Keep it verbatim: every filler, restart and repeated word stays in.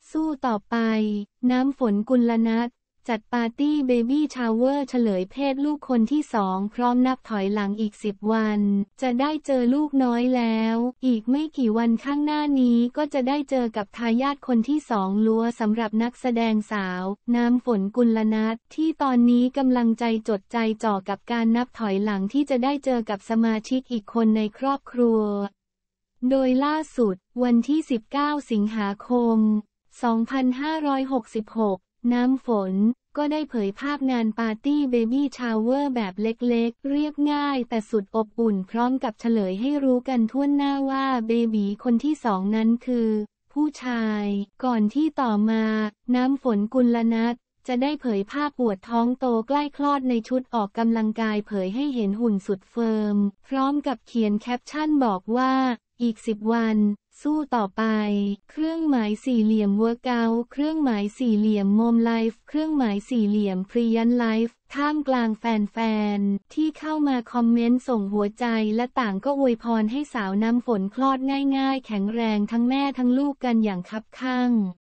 สู้ต่อไปน้ำฝนกุลนัทจัดปาร์ตี้เบบี้ชาวเวอร์เฉลยเพศลูกคนที่สองพร้อมนับถอยหลังอีกสิบวันจะได้เจอลูกน้อยแล้วอีกไม่กี่วันข้างหน้านี้ก็จะได้เจอกับทายาทคนที่สองลัวสำหรับนักแสดงสาวน้ำฝนกุลนัทที่ตอนนี้กำลังใจจดใจจ่อกับการนับถอยหลังที่จะได้เจอกับสมาชิกอีกคนในครอบครัวโดยล่าสุดวันที่สิบเก้าสิงหาคมสองพันห้าร้อยหกสิบหกน้ำฝนก็ได้เผยภาพงานปาร์ตี้เบบี้ชาวเวอร์แบบเล็กๆเรียบง่ายแต่สุดอบอุ่นพร้อมกับเฉลยให้รู้กันทั่วหน้าว่าเบบีคนที่สองนั้นคือผู้ชายก่อนที่ต่อมาน้ำฝนกุลนัทจะได้เผยภาพปวดท้องโตใกล้คลอดในชุดออกกำลังกายเผยให้เห็นหุ่นสุดเฟิร์มพร้อมกับเขียนแคปชั่นบอกว่าอีกสิบวันสู้ต่อไปเครื่องหมายสี่เหลี่ยมเวิร์กเอาท์เครื่องหมายสี่เหลี่ยมโมมไลฟ์เครื่องหมายสี่เหลี่ยมพรียันไลฟ์ท่ามกลางแฟนๆที่เข้ามาคอมเมนต์ส่งหัวใจและต่างก็อวยพรให้สาวน้ำฝนคลอดง่ายๆแข็งแรงทั้งแม่ทั้งลูกกันอย่างคับคั่ง